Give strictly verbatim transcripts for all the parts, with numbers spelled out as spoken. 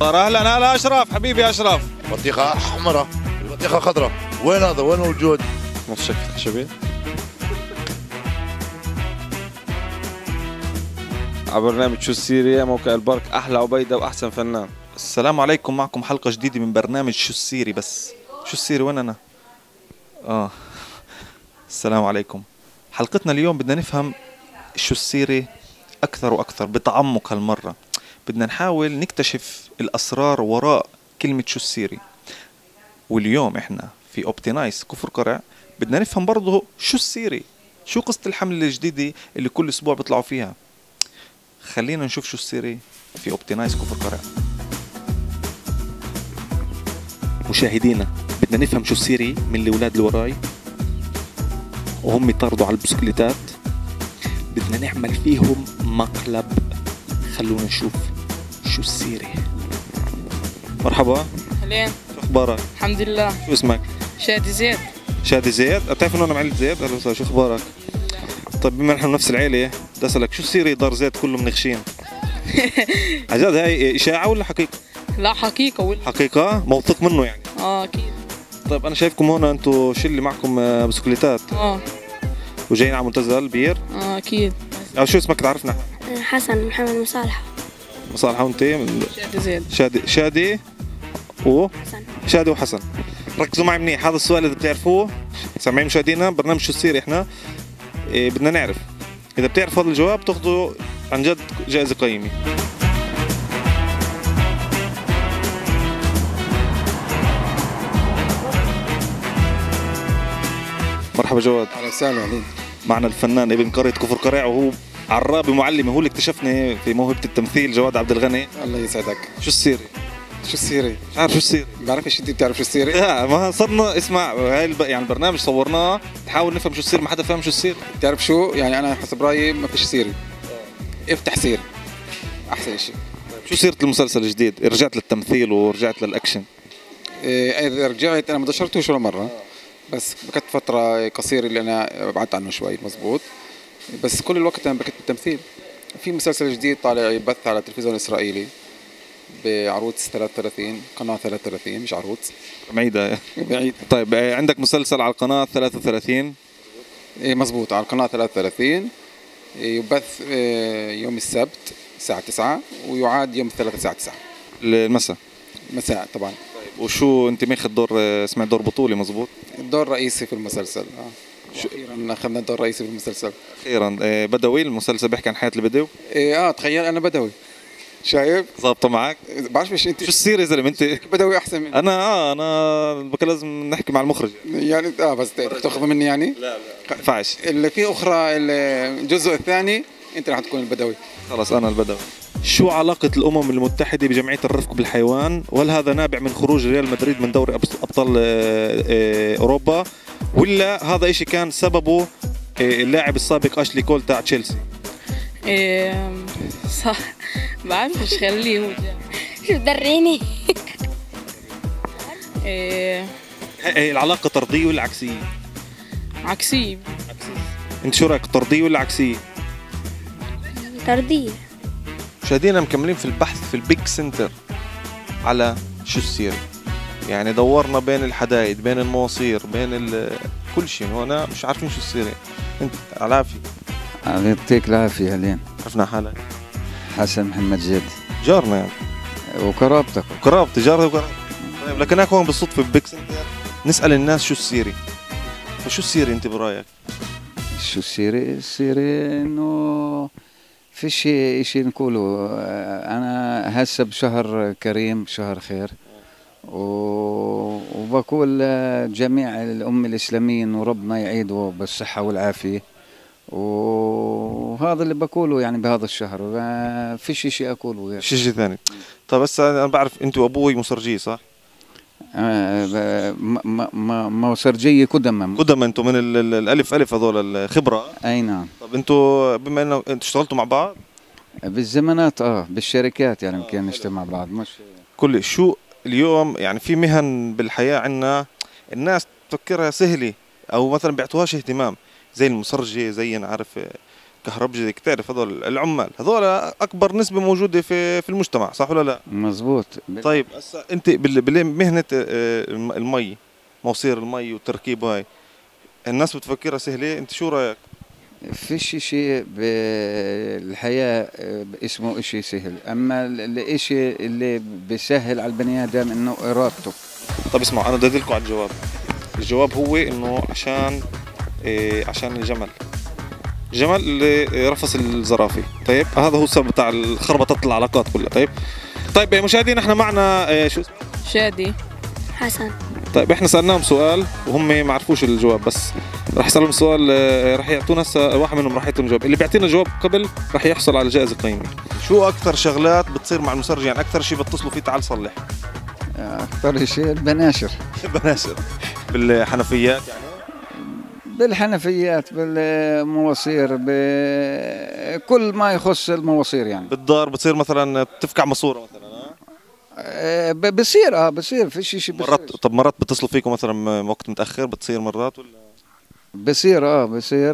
اهلا هلا اشرف حبيبي اشرف. بطيخه حمراء، البطيخه خضراء. وين هذا؟ وين موجود؟ نص شكل خشبي على برنامج شو السيري، موقع البرك، احلى عبيده واحسن فنان. السلام عليكم، معكم حلقه جديده من برنامج شو السيري. بس شو السيري وين انا؟ اه السلام عليكم. حلقتنا اليوم بدنا نفهم شو السيري اكثر واكثر بتعمق. هالمره بدنا نحاول نكتشف الاسرار وراء كلمه شو السيري. واليوم احنا في اوبتينايس كفر قرع بدنا نفهم برضه شو السيري، شو قصة الحملة الجديدة اللي كل اسبوع بيطلعوا فيها. خلينا نشوف شو السيري في اوبتينايس كفر قرع. مشاهدينا بدنا نفهم شو السيري من الاولاد اللي وراي وهم يطاردوا على البسكليتات. بدنا نعمل فيهم مقلب. خلونا نشوف شو السيري. مرحبا. اهلين. شو اخبارك؟ الحمد لله. شو اسمك؟ شادي زيد. شادي زيد؟ بتعرف انه انا معيلة زيد؟ اهلا وسهلا، شو اخبارك؟ طيب بما نحن نفس العيلة بدي اسالك شو السيري دار زيد كله منغشين؟ عن جد هاي اشاعة ولا حقيقة؟ لا حقيقة ولا حقيقة؟ موثوق منه يعني؟ اه اكيد. طيب انا شايفكم هون انتم شلة معكم بسكليتات اه وجايين على منتزه البير؟ اه اكيد. او شو اسمك تعرفنا؟ حسن محمد مصالحة. مصالحة. وانت؟ شادي زيد. شادي شادي و حسن. شادي وحسن. ركزوا معي منيح، هذا السؤال اذا بتعرفوه. سامعين مشاهدينا؟ برنامج شو السيري احنا إيه بدنا نعرف. اذا بتعرف هذا الجواب تاخذوا عن جد جائزة قيمة. مرحبا جواد. اهلا وسهلا عليك. معنا الفنان ابن قرية كفر قرع وهو عرابي معلم، هو اللي اكتشفني في موهبة التمثيل، جواد عبد الغني. الله يسعدك. شو السيري؟ شو السيري؟ مش عارف شو السيري. بعرفش انت بتعرف شو السيري؟ لا ما صرنا اسمع هاي الب... يعني البرنامج صورناه نحاول نفهم شو السيري، ما حدا فاهم شو السيري. بتعرف شو؟ يعني انا حسب رايي ما فيش سيري. افتح سيري. احسن شيء. شو سيرة المسلسل الجديد؟ رجعت للتمثيل ورجعت للاكشن. إيه اذا رجعت انا ما دشرتوش ولا مره. بس كانت فتره قصيره اللي انا بعدت عنه شوي مزبوط. بس كل الوقت انا بكت بالتمثيل. في مسلسل جديد طالع يبث على التلفزيون الاسرائيلي بعروض ثلاثة وثلاثين، قناه ثلاثة وثلاثين مش عروض بعيدة. بعيد. طيب عندك مسلسل على القناة ثلاثة وثلاثين؟ إيه مزبوط على القناه ثلاثة وثلاثين. يبث يوم السبت الساعة تسعة ويعاد يوم الثلاثاء الساعة تسعة المساء. مساء طبعا. طيب وشو انت ماخذ دور، سمعت دور بطولي مزبوط؟ الدور الرئيسي في المسلسل. اه شو اخيرا اخذنا الدور الرئيسي في المسلسل. اخيرا. بدوي المسلسل بيحكي عن حياة البدو؟ إيه اه تخيل انا بدوي. شايف؟ ظابطة معك؟ بعرف ايش انت شو السيرة يا زلمة انت؟ بدوي احسن مني. انا اه انا بك لازم نحكي مع المخرج يعني اه بس تاخذ مني يعني؟ لا لا ما ينفعش. اللي في اخرى الجزء الثاني انت راح تكون البدوي. خلص انا البدوي. شو علاقة الأمم المتحدة بجمعية الرفق بالحيوان؟ وهل هذا نابع من خروج ريال مدريد من دوري أبطال أوروبا؟ ولا هذا إشي كان سببه اللاعب السابق أشلي كول تاع تشيلسي؟ ايه صح بعرفش خليه هو. شو دريني؟ ايه هي العلاقة طردية ولا عكسية؟ عكسية. أنت شو رأيك، طردية ولا عكسية؟ طردية. مشاهدينا مكملين في البحث في البيج سنتر على شو السيري. يعني دورنا بين الحدايد، بين المواصير، بين كل شيء، هنا مش عارفين شو السيري. انت على العافية. يعطيك العافية. هلين عرفنا حالك؟ حسن محمد زيد. جارنا يعني. وقرابتك. قرابتي جاري وقرابتي. طيب لكن هيك هون بالصدفة في بيج سنتر نسأل الناس شو السيري. فشو السيري انت برايك؟ شو السيري؟ السيري انه في شيء شيء نقوله. انا هسه بشهر كريم، شهر خير، وبقول جميع الأمة الإسلاميين وربنا يعيده بالصحة والعافية، وهذا اللي بقوله يعني بهذا الشهر. في شيء شيء أقوله يعني. شيء شيء ثاني. طيب بس أنا بعرف أنت وأبوي مسرجي صح؟ آه ما ما مسرجية قدما. قدما أنتم من الألف ألف هذول الخبرة. أي نعم. طب أنتم بما إنه أنتم اشتغلتوا مع بعض؟ بالزمانات اه بالشركات يعني يمكن نشتغل مع بعض. مش كل شو اليوم يعني في مهن بالحياة عنا الناس تفكرها سهلة أو مثلا بيعطوهاش اهتمام، زي المسرجة، زي نعرف كهربجي هيك تعرف هذول العمال هذول اكبر نسبه موجوده في في المجتمع، صح ولا لا؟ مزبوط. طيب هسا انت بال- بمهنه آه، الم- المي، مواسير المي والتركيب هاي، الناس بتفكرها سهله، انت شو رايك؟ فيش شيء بالحياة اسمه اشي سهل، اما الاشي اللي بيسهل على البني ادم انه ارادته. طب اسمعوا انا بدي ادلكم على الجواب. الجواب هو انه عشان إيه عشان الجمل. الجمل اللي رفس الزرافه، طيب هذا هو السبب بتاع خربطه العلاقات كلها. طيب طيب مشاهدينا احنا معنا إيه شو اسمه؟ شادي. حسن. طيب احنا سالناهم سؤال وهم ما عرفوش الجواب، بس راح اسالهم سؤال آه، راح يعطونا هسه واحد منهم راح يعطينا جواب، اللي بيعطينا جواب قبل راح يحصل على جائزه قيمه. شو اكثر شغلات بتصير مع المسرج، يعني اكثر شيء بتصلوا فيه تعال صلح؟ اكثر شيء البناشر. بناشر بالحنفيات يعني؟ بالحنفيات، بالمواسير، بكل ما يخص المواسير يعني. بالدار بتصير مثلا تفكع ماسوره مثلا؟ ها آه، ب- بصير اه بصير في شيء شيء مرات. طب مرات بتصلوا فيكم مثلا م- وقت متاخر بتصير مرات ولا؟ بصير اه بصير،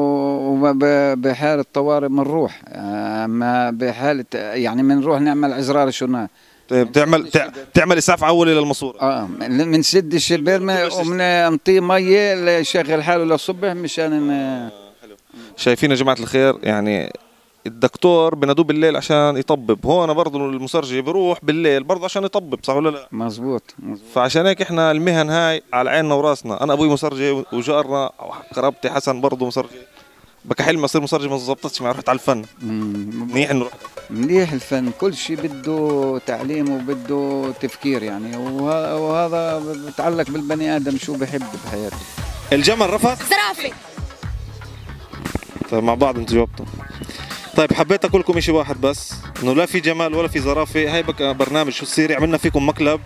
وبحالة طوارئ بنروح، اما بحالة يعني بنروح نعمل ازرار شو بتعمل تع- تعمل اسعاف اولي للماسوره؟ اه بنسد الشبير وبنعطيه ميه يشغل حاله للصبح مشان ن- شايفين يا جماعه الخير، يعني الدكتور بنادوه بالليل عشان يطبب، هون برضه المسرجي بيروح بالليل برضه عشان يطبب، صح ولا لا؟ مزبوط, مزبوط. فعشان هيك احنا المهن هاي على عيننا وراسنا. انا ابوي مسرجي وجارنا قرابتي حسن برضه مسرجي، بك حلم اصير مسرجي ما زبطتش معي، رحت على الفن. مم. منيح انه رحت. منيح الفن، كل شيء بده تعليم وبده تفكير يعني، وه- وهذا بتعلق بالبني ادم شو بحب بحياته. الجمل رفض؟ زرافة. طيب مع بعض انتوا جاوبتوا. طيب حبيت اقول لكم شيء واحد بس، انه لا في جمال ولا في زرافه، هاي بقى برنامج شو السيري، عملنا فيكم مقلب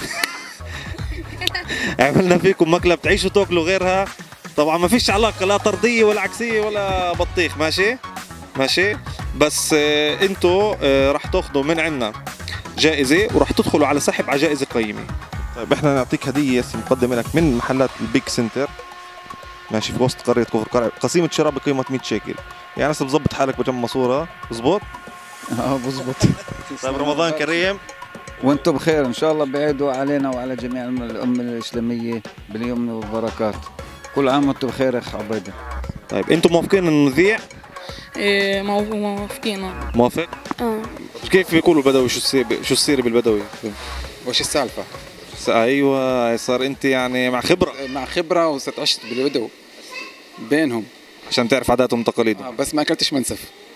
عملنا فيكم مقلب تعيشوا تاكلوا غيرها. طبعا ما فيش علاقه لا طرديه ولا عكسيه ولا بطيخ، ماشي ماشي، بس آه انتوا آه راح تاخذوا من عنا جائزه وراح تدخلوا على سحب على جائزه قيمه. طيب احنا نعطيك هديه مقدمه لك من محلات البيج سنتر، ماشي، في وسط قريه كفر قرع، قسيمه شراب بقيمه مية شيكل، يعني هسه بظبط حالك بجنب ماسوره، بزبط؟ اه بزبط. طيب رمضان كريم وانتم بخير ان شاء الله، بعيدوا علينا وعلى جميع الامه الاسلاميه باليمن والبركات. كل عام وانتم بخير اخ عبيده. طيب انتم موافقين انه نذيع؟ إيه مو- موافقين. موافق؟ اه. كيف بيقولوا البدوي؟ شو السيري شو السيري بالبدوي؟ وش السالفه؟ س- ايوه صار انت يعني مع خبره مع خبره وصرت عشت بالبدو بينهم، عشان تعرف عاداتهم وتقاليدهم. آه، بس ما اكلتش منسف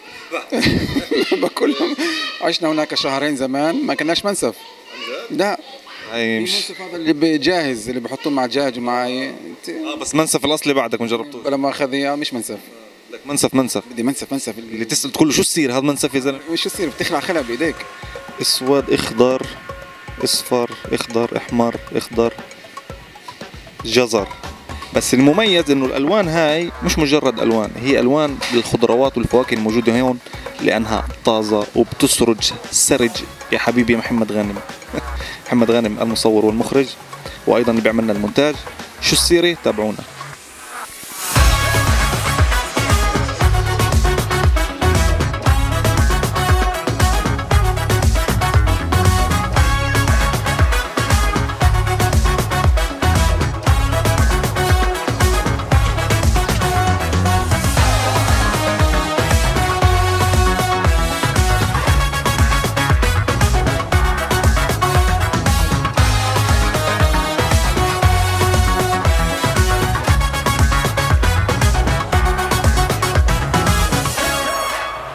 بكلهم. عشنا هناك شهرين زمان ما كناش منسف. لا هي مش المنسف هذا اللي بجاهز اللي بحطوه مع دجاج ومع انت اه بس منسف الاصلي بعدك ما جربتوش؟ بلا ما اخذ اياه مش منسف. لك منسف منسف بدي منسف منسف اللي تسال تقول له شو السير هذا منسف يا زلمه؟ وش يصير بتخلع خلع بايديك. اسود اخضر اصفر اخضر احمر اخضر جزر. بس المميز انه الالوان هاي مش مجرد الوان، هي الوان للخضروات والفواكه الموجوده هون لانها طازه وبتسرج سرج يا حبيبي محمد غانم محمد غانم المصور والمخرج وايضا اللي بيعملنا المونتاج. شو السيره؟ تابعونا.